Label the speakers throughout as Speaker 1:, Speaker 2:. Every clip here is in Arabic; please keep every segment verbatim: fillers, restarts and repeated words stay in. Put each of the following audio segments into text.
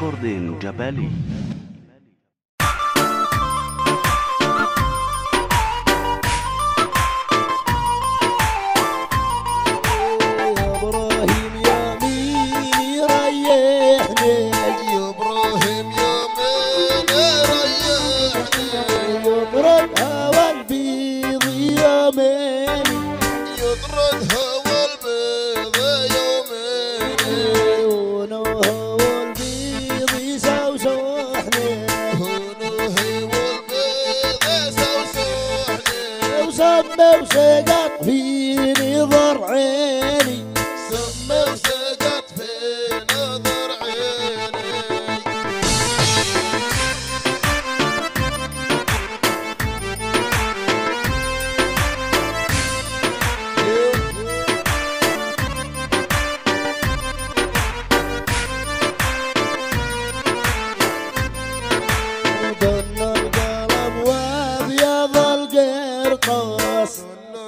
Speaker 1: ريكوردين جبالي.
Speaker 2: سمى وسقط في نظر عيني،
Speaker 3: سمى وسقط في نظر عيني.
Speaker 2: ظل القلم وابيض القرطاس،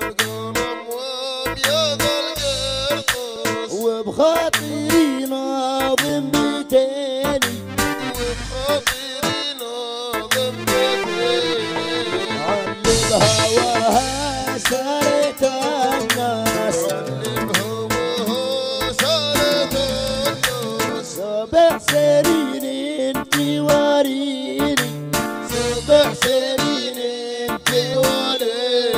Speaker 2: وبخاطري ناظم بيتيني،
Speaker 3: وبخاطري ناظم بيتيني.
Speaker 2: علم هواها سارت الناس،
Speaker 3: علم هواها سارت الناس.
Speaker 2: سبع سنين انتي وريني،
Speaker 3: سبع سنين انتي وريني.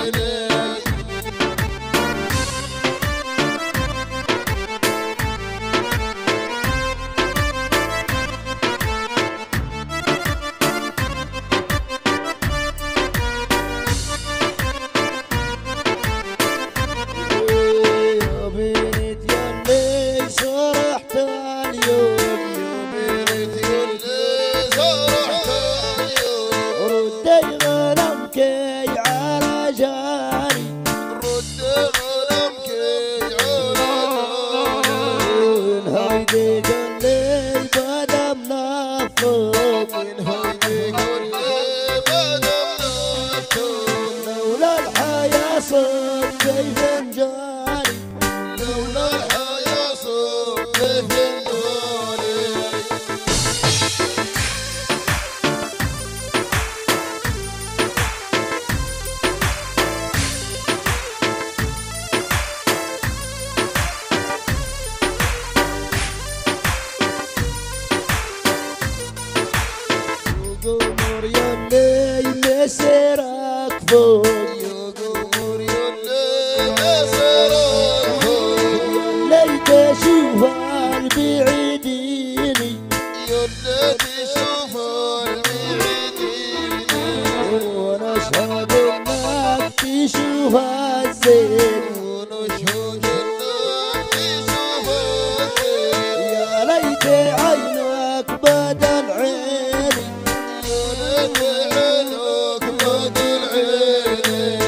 Speaker 2: لولا الحياة صرت كيف انجاني،
Speaker 3: لولا الحياة صرت كيف انجاني.
Speaker 2: قمر يلي مسيرك فوق،
Speaker 3: يا قمر يلي مسيرك فوق،
Speaker 2: يلي تشوف البعيديني،
Speaker 3: يلي تشوف البعيديني.
Speaker 2: ونشهد انك تشوف الزين،
Speaker 3: ونشهد انك تشوف الزين.
Speaker 2: يا ليت عينك بدل عيني،
Speaker 3: يا ليت عينك بدل عيني.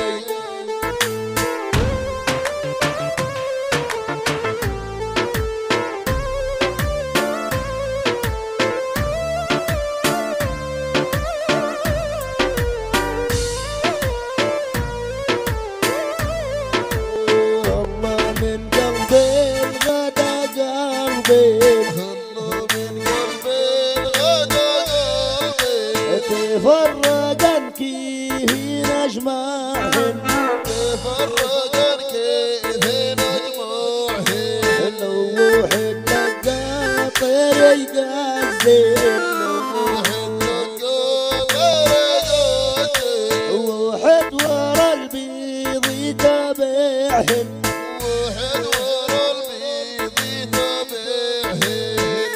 Speaker 2: الله من قلبي غدا قلبي،
Speaker 3: الله من قلبي غدا قلبي.
Speaker 2: تفرقن كيه نجمعهن،
Speaker 3: تفرقن كيف نجمعهن.
Speaker 2: لو واحد لقى طير يقزل،
Speaker 3: واحد لقى طير يقزل.
Speaker 2: واحد ورا البيض يتابعهن،
Speaker 3: واحد ورا البيض يتابعهن.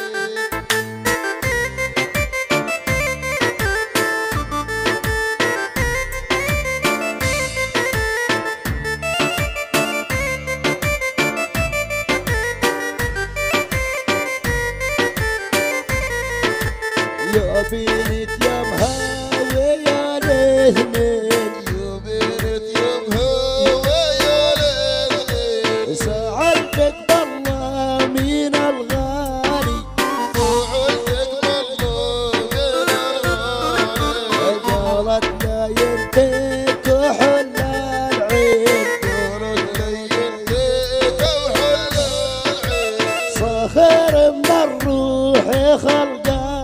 Speaker 2: يا بنت يا مهاوي يا لهمين،
Speaker 3: يا بنت يا مهوى يا ليل.
Speaker 2: سألتك بالله من الغالي،
Speaker 3: سألتك بالله من الغالي.
Speaker 2: قالت لا يرتيك وحل العين،
Speaker 3: قالت لي يديك وحل العين.
Speaker 2: صخر من الروح خلقان،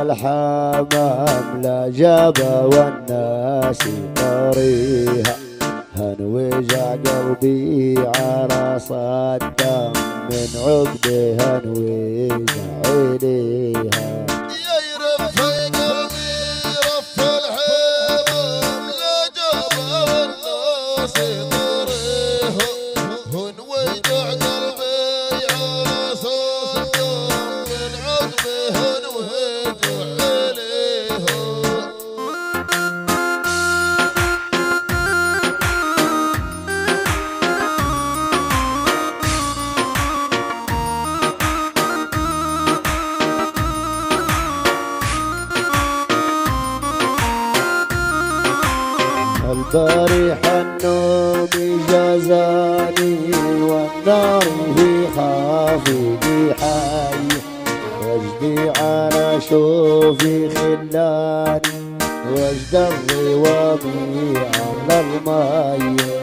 Speaker 2: الحمام لا جابه والناس طريها هنوجع قلبي على صدام من عقبها هنوجع عينيها
Speaker 3: يا يرف قلبي رف الحمام لا جابه والناس طريها هنوجع قلبي على صدام من عقبها هنوجع عينيها
Speaker 2: البارح النوم جازاني والنار في خافقي حي وجدي على شوفي خلاني وجد الروامي على المي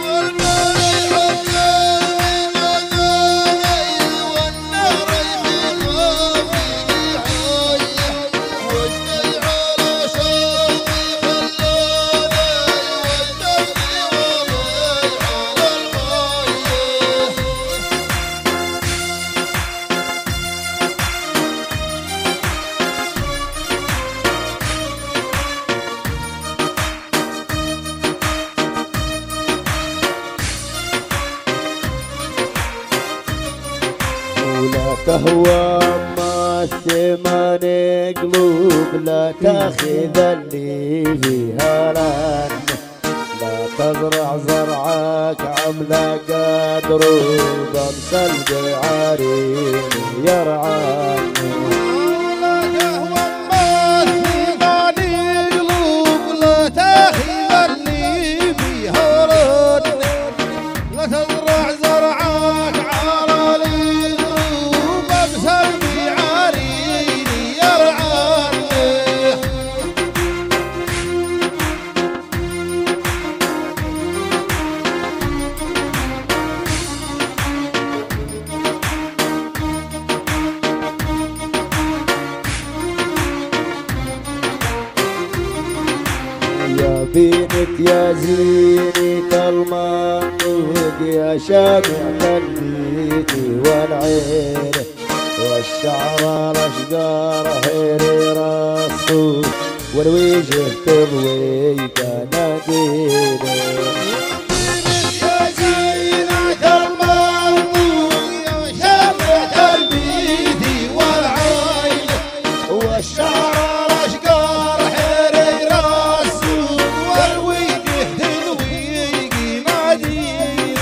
Speaker 2: ولا تهوى ما الثمن قلوب لا تاخذ اللي فيها لان لا تزرع زرعك عملا قدر بمثل بعارين يرعاني
Speaker 3: لا تهوى ما الثمن قلوب لا تاخذ اللي فيها لان لا تزرع زرعك على القلوب امثل بعارين يرعاني
Speaker 2: يا بنت يا زينة المنطق يا شامع البيت والعين والشعر الاشقار حرير الصوف والوجه تضوي كنادينه
Speaker 3: يا زينة المنطوق يا شمعة البيت والعين والشعر الاشقار حرير السوق والوجه تضوي كنادينه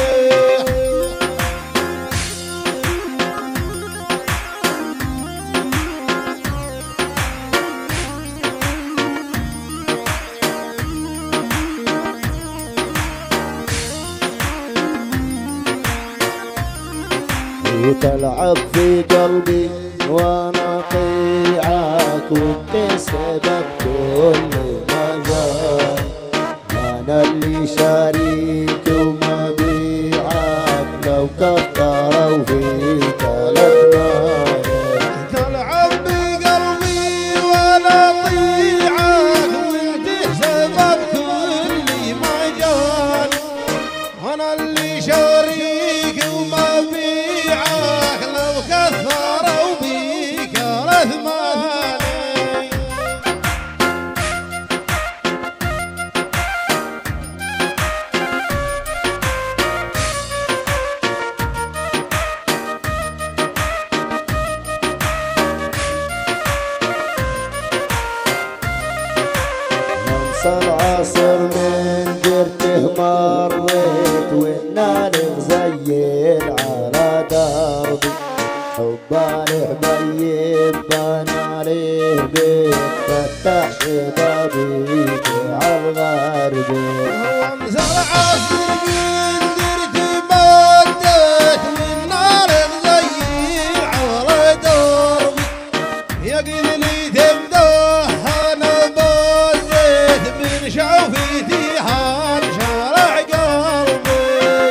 Speaker 2: وتلعب في قلبي وانا طيعك وانت سبب كل مجال انا اللي شريك وما بيعك لو كثروا فيك الاثمان
Speaker 3: تلعب بقلبي وانا طيعك وانت سبب كل مجال انا اللي شريك وما بيعك لو كثروا بيك الاثمان
Speaker 2: ننسى العصر من جرته مريت والنالغ زين على دربي حباني حبيب بان عليه بيت فتح شبابي على الغربي
Speaker 3: وامزل عصر من درت مدت والنار مزين على دربي يا قليلي تبداه انا بزيت من شوفتي هان شارع قلبي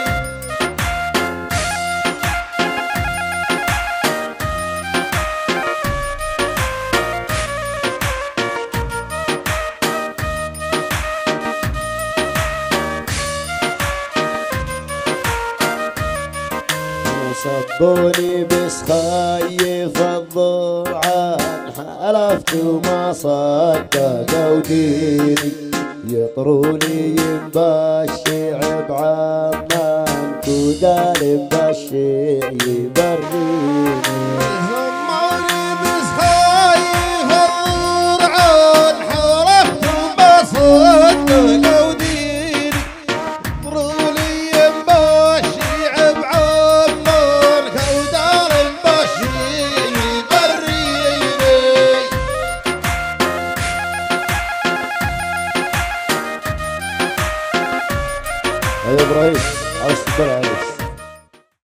Speaker 2: بوني بس خايف الضرعان حلفت وما صدقوا ديني يطروني ينبشع بعمان وقال بشي يبريني
Speaker 3: زماني بس خايف الضرعان حلفت وما صدقوا ديني يطروني ينبشع بعمان وقال بشي يبريني.
Speaker 2: يا ابراهيم عاوز تطلع عليك